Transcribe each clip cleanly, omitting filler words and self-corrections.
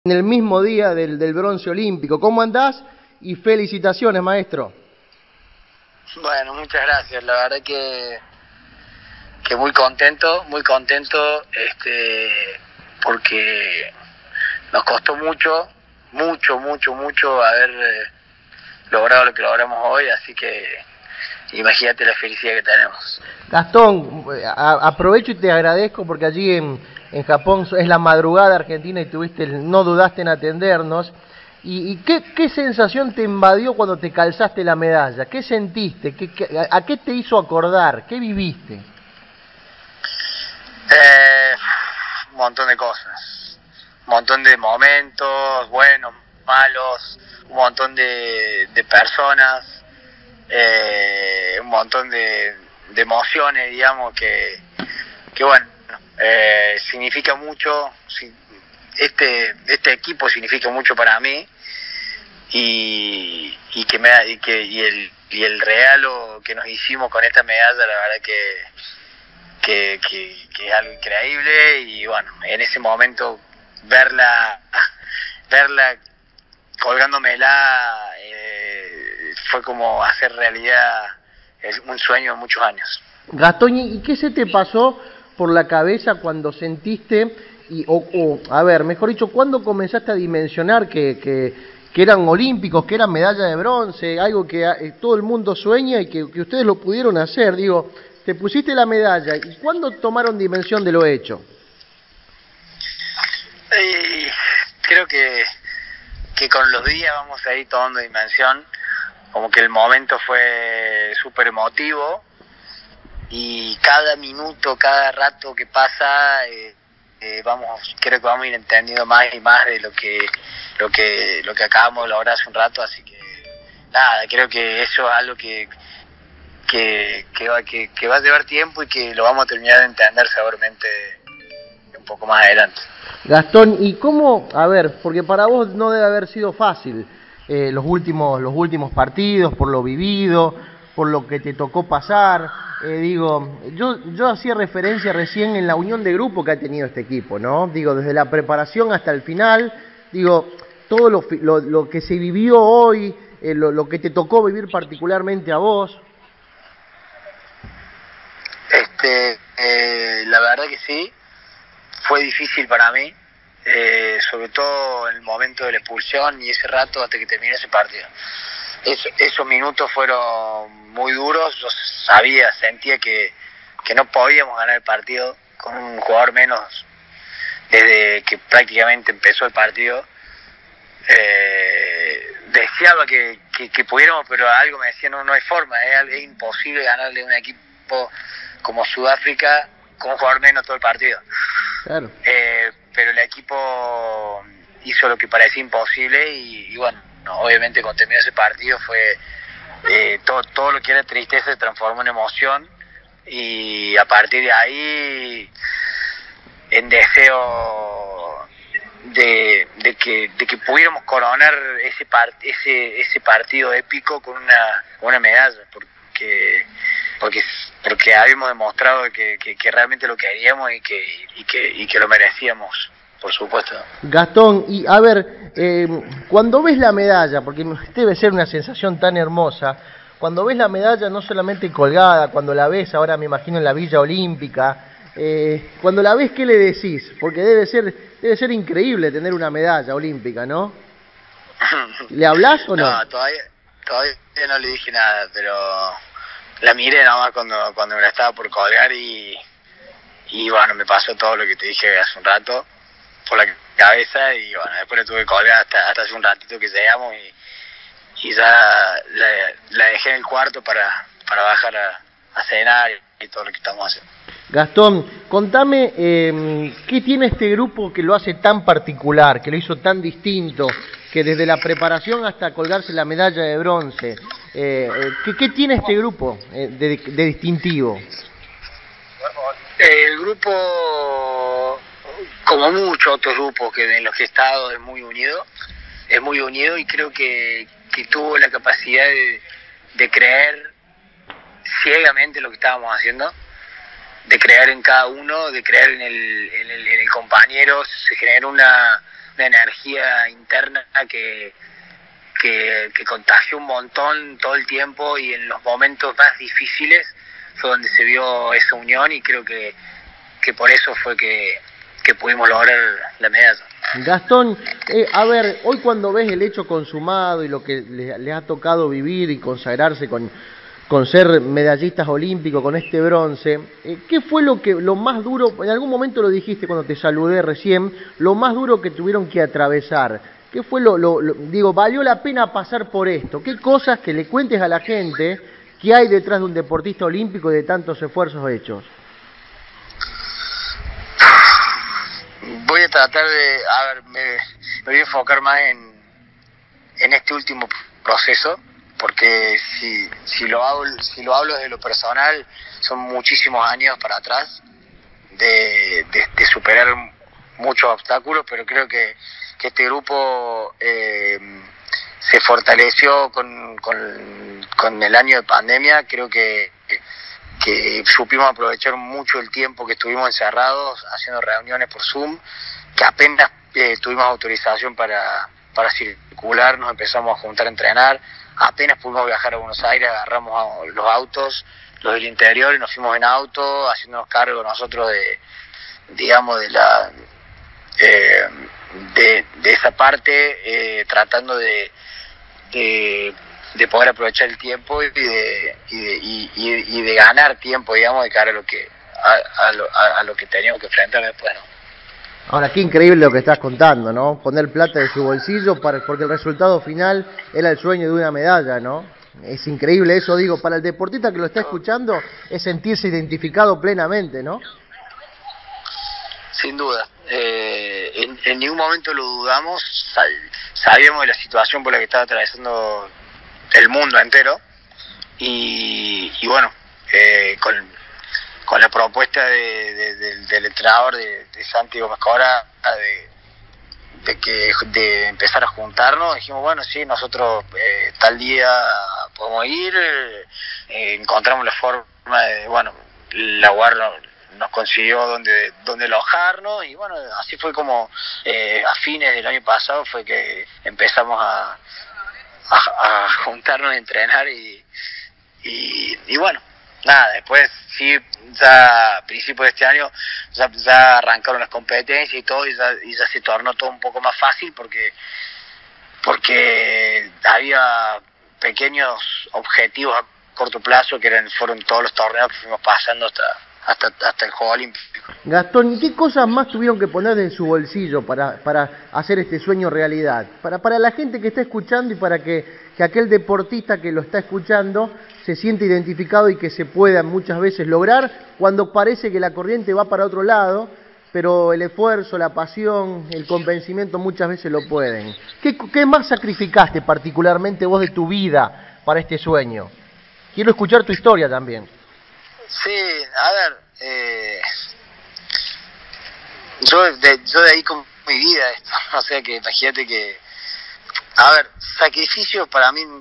En el mismo día del bronce olímpico. ¿Cómo andás? Y felicitaciones, maestro. Bueno, muchas gracias. La verdad que muy contento, porque nos costó mucho haber logrado lo que logramos hoy, así que imagínate la felicidad que tenemos. Gastón, aprovecho y te agradezco porque allí en Japón es la madrugada argentina y no dudaste en atendernos. ¿Y qué sensación te invadió cuando te calzaste la medalla? ¿Qué sentiste? ¿A qué te hizo acordar? ¿Qué viviste? Un montón de cosas, un montón de momentos, buenos, malos, un montón de personas, un montón de emociones, digamos, que bueno, significa mucho. Este equipo significa mucho para mí y el regalo que nos hicimos con esta medalla, la verdad que es algo increíble. Y bueno, en ese momento verla colgándomela fue como hacer realidad un sueño de muchos años. Gastón, ¿y qué se te pasó por la cabeza cuando sentiste, mejor dicho, cuándo comenzaste a dimensionar que eran olímpicos, que eran medalla de bronce, algo que todo el mundo sueña y que ustedes lo pudieron hacer? Digo, te pusiste la medalla, ¿y cuándo tomaron dimensión de lo hecho? Creo que con los días vamos a ir tomando dimensión, como que el momento fue súper emotivo y cada minuto, cada rato que pasa, creo que vamos a ir entendiendo más y más de lo que acabamos de lograr hace un rato, así que nada, creo que eso es algo que va a llevar tiempo y que lo vamos a terminar de entender seguramente un poco más adelante. Gastón, ¿y cómo? Porque para vos no debe haber sido fácil los últimos partidos, por lo vivido, por lo que te tocó pasar. Yo hacía referencia recién en la unión de grupo que ha tenido este equipo, ¿no? Digo, desde la preparación hasta el final, todo lo que se vivió hoy, lo que te tocó vivir particularmente a vos. La verdad que sí, fue difícil para mí, sobre todo en el momento de la expulsión y ese rato hasta que terminé ese partido. Esos minutos fueron muy duros. Yo sentía que no podíamos ganar el partido con un jugador menos desde que prácticamente empezó el partido. Deseaba que pudiéramos, pero algo me decía, no hay forma, es imposible ganarle a un equipo como Sudáfrica con un jugador menos todo el partido. Claro. Pero el equipo hizo lo que parecía imposible y bueno, obviamente cuando terminó ese partido fue todo lo que era tristeza se transformó en emoción y a partir de ahí en deseo de que pudiéramos coronar ese partido épico con una medalla, porque habíamos demostrado que realmente lo queríamos y que lo merecíamos, por supuesto. Gastón, y cuando ves la medalla, porque debe ser una sensación tan hermosa, cuando ves la medalla no solamente colgada, cuando la ves ahora me imagino en la Villa Olímpica, cuando la ves, ¿qué le decís? Porque debe ser increíble tener una medalla olímpica, ¿no? ¿Le hablás o no? No, todavía no le dije nada, pero la miré nomás cuando me la estaba por colgar y bueno, me pasó todo lo que te dije hace un rato por la cabeza y bueno, después la tuve que colgar hasta hace un ratito que llegamos y ya la dejé en el cuarto para bajar a cenar y todo lo que estamos haciendo. Gastón, contame qué tiene este grupo que lo hace tan particular, que lo hizo tan distinto, que desde la preparación hasta colgarse la medalla de bronce, ¿qué tiene este grupo de distintivo? El grupo, como muchos otros grupos en los que he estado, es muy unido y creo que tuvo la capacidad de creer ciegamente lo que estábamos haciendo, de creer en cada uno, de creer en el compañero. Se generó una energía interna que contagió un montón todo el tiempo, y en los momentos más difíciles fue donde se vio esa unión, y creo que por eso fue que pudimos lograr la medalla. Gastón, a ver, hoy cuando ves el hecho consumado y lo que les ha tocado vivir y consagrarse con ser medallistas olímpicos, con este bronce, ¿qué fue lo más duro? En algún momento lo dijiste cuando te saludé recién, lo más duro que tuvieron que atravesar. ¿Qué fue digo, valió la pena pasar por esto? ¿Qué cosas que le cuentes a la gente que hay detrás de un deportista olímpico y de tantos esfuerzos hechos? Voy a tratar de, a ver, me voy a enfocar más en este último proceso, porque si lo hablo desde lo personal, son muchísimos años para atrás de superar muchos obstáculos, pero creo que este grupo se fortaleció con el año de pandemia. Creo que supimos aprovechar mucho el tiempo que estuvimos encerrados haciendo reuniones por Zoom, que apenas tuvimos autorización para circular, nos empezamos a juntar a entrenar. Apenas pudimos viajar a Buenos Aires, agarramos los autos, los del interior, y nos fuimos en auto, haciéndonos cargo nosotros de esa parte, tratando de poder aprovechar el tiempo y de ganar tiempo, digamos, de cara a lo que teníamos que enfrentar después, ¿no? Ahora, qué increíble lo que estás contando, ¿no? Poner plata de su bolsillo porque el resultado final era el sueño de una medalla, ¿no? Es increíble eso, digo, para el deportista que lo está escuchando, es sentirse identificado plenamente, ¿no? Sin duda. En ningún momento lo dudamos, sabíamos de la situación por la que estaba atravesando el mundo entero, y bueno, con la propuesta del entrenador de Santi Gómez Cora de empezar a juntarnos, dijimos, bueno, sí, nosotros tal día podemos ir, encontramos la forma de, bueno, la guardia nos consiguió donde alojarnos, y bueno, así fue como a fines del año pasado fue que empezamos a juntarnos a entrenar, y bueno, nada, después sí, ya a principios de este año ya arrancaron las competencias y todo, y ya se tornó todo un poco más fácil, porque había pequeños objetivos a corto plazo que fueron todos los torneos que fuimos pasando hasta el Juego Olímpico. Gastón, ¿y qué cosas más tuvieron que poner de su bolsillo para hacer este sueño realidad? Para la gente que está escuchando, y para que aquel deportista que lo está escuchando se siente identificado y que se pueda muchas veces lograr cuando parece que la corriente va para otro lado, pero el esfuerzo, la pasión, el convencimiento muchas veces lo pueden. ¿Qué más sacrificaste particularmente vos de tu vida para este sueño? Quiero escuchar tu historia también. Sí, a ver, yo de ahí con mi vida, o sea que imagínate que, a ver, sacrificio para mí,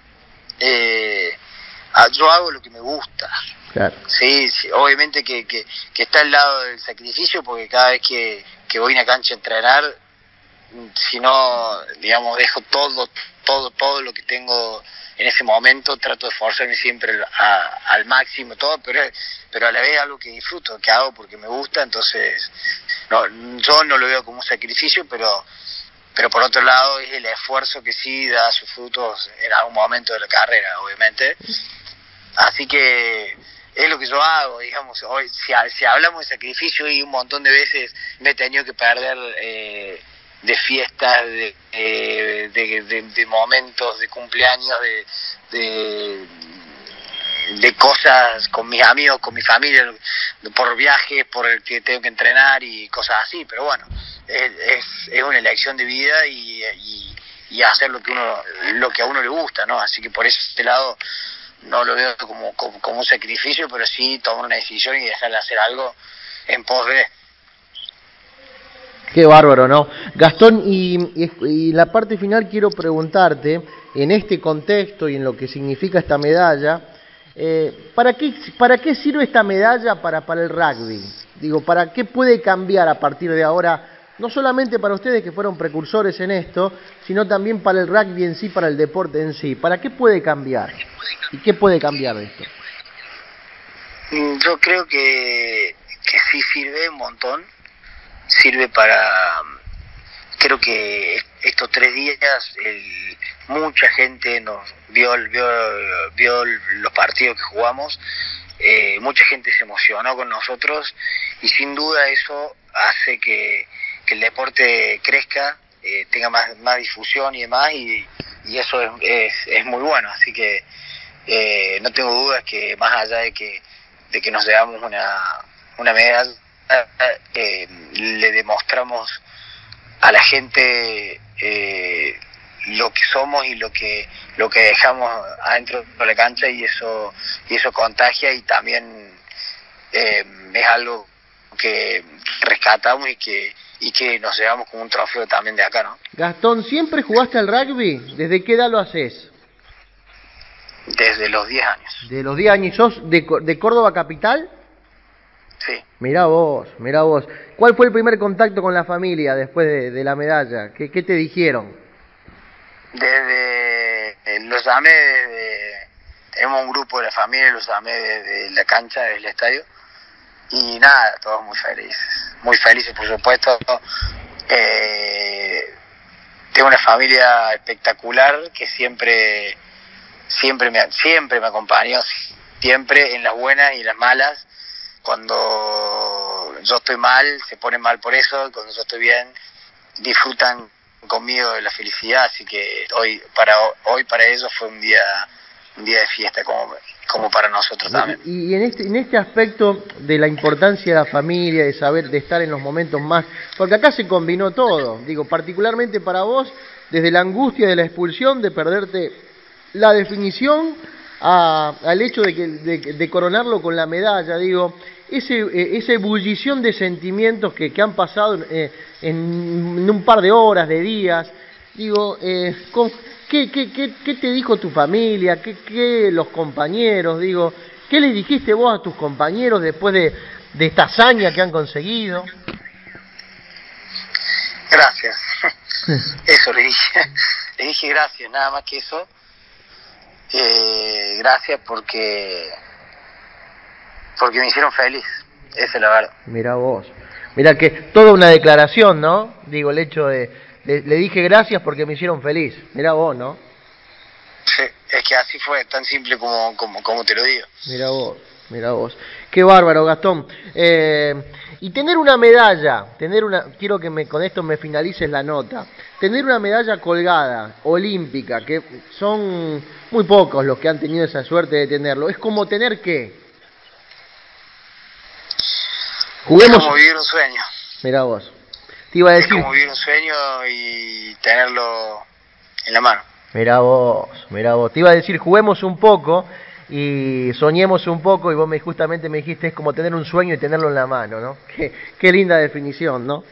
yo hago lo que me gusta. Claro. Sí, obviamente que está al lado del sacrificio, porque cada vez que voy a una cancha a entrenar, si no, digamos, dejo todo lo que tengo en ese momento, trato de esforzarme siempre al máximo, todo, pero a la vez algo que disfruto, que hago porque me gusta. Entonces yo no lo veo como un sacrificio, pero por otro lado es el esfuerzo que sí da sus frutos en algún momento de la carrera, obviamente. Así que es lo que yo hago, digamos. Hoy, si hablamos de sacrificio, y un montón de veces me he tenido que perder de fiestas, de momentos, de cumpleaños, de cosas con mis amigos, con mi familia, por viajes, por el que tengo que entrenar y cosas así. Pero bueno, es una elección de vida, y hacer lo que a uno le gusta, ¿no? Así que por ese lado no lo veo como un sacrificio, pero sí tomar una decisión y dejar de hacer algo en pos de. Qué bárbaro, ¿no? Gastón, y la parte final quiero preguntarte, en este contexto y en lo que significa esta medalla, ¿para qué sirve esta medalla para el rugby? Digo, ¿para qué puede cambiar a partir de ahora no solamente para ustedes que fueron precursores en esto, sino también para el rugby en sí, para el deporte en sí. ¿Para qué puede cambiar? ¿Y qué puede cambiar de esto? Yo creo que sí sirve un montón, sirve para... Creo que estos 3 días mucha gente nos vio los partidos que jugamos, mucha gente se emocionó con nosotros y sin duda eso hace que el deporte crezca, tenga más difusión y demás, y eso es muy bueno. Así que no tengo dudas que más allá de que nos llevamos una medalla, le demostramos a la gente lo que somos y lo que dejamos adentro de la cancha, y eso contagia, y también es algo que rescatamos y que nos llevamos como un trofeo también de acá, ¿no? Gastón, ¿siempre jugaste al rugby? ¿Desde qué edad lo haces? Desde los 10 años. ¿De los 10 años? ¿Sos de Córdoba capital? Sí. Mirá vos. ¿Cuál fue el primer contacto con la familia después de la medalla? ¿Qué te dijeron? Los llamé tenemos un grupo de la familia, los llamé desde la cancha, desde el estadio, y nada, todos muy felices por supuesto. Tengo una familia espectacular que siempre me acompañó, siempre en las buenas y las malas. Cuando yo estoy mal, se ponen mal por eso, cuando yo estoy bien, disfrutan conmigo de la felicidad, así que hoy para ellos fue un día de fiesta, como para nosotros también. Y en este aspecto de la importancia de la familia, de estar en los momentos más, porque acá se combinó todo, digo, particularmente para vos, desde la angustia de la expulsión, de perderte la definición, al hecho de coronarlo con la medalla, digo, esa ebullición de sentimientos que han pasado en un par de horas, de días, digo, ¿qué te dijo tu familia? ¿Qué los compañeros? Digo, ¿qué les dijiste vos a tus compañeros después de esta hazaña que han conseguido? Gracias. Eso le dije gracias, nada más que eso. Gracias porque me hicieron feliz, esa es la verdad. Mirá vos, mirá que toda una declaración, ¿no? Digo, el hecho le dije gracias porque me hicieron feliz, mirá vos, ¿no? Sí, es que así fue, tan simple como te lo digo. Mirá vos, qué bárbaro, Gastón. Y tener una medalla, quiero que con esto me finalices la nota, tener una medalla colgada, olímpica, que son muy pocos los que han tenido esa suerte de tenerlo, es como tener ¿qué? Juguemos. Es como vivir un sueño. Mirá vos, te iba a decir. Es como vivir un sueño y tenerlo en la mano. Mirá vos, te iba a decir, juguemos un poco y soñemos un poco, y vos justamente me dijiste, es como tener un sueño y tenerlo en la mano, ¿no? Qué linda definición, ¿no?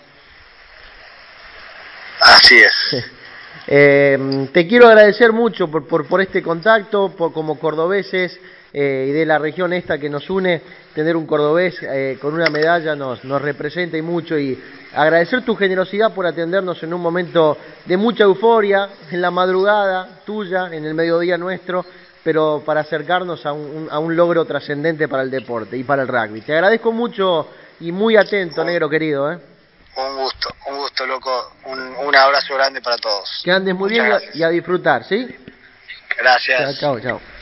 Así es. Te quiero agradecer mucho por este contacto, como cordobeses y de la región esta que nos une, tener un cordobés con una medalla nos representa y mucho, y agradecer tu generosidad por atendernos en un momento de mucha euforia, en la madrugada tuya, en el mediodía nuestro, pero para acercarnos a un logro trascendente para el deporte y para el rugby. Te agradezco mucho y muy atento, negro querido, ¿eh? Un gusto, loco. Un abrazo grande para todos. Que andes muy bien y a disfrutar, ¿sí? Gracias. Chao.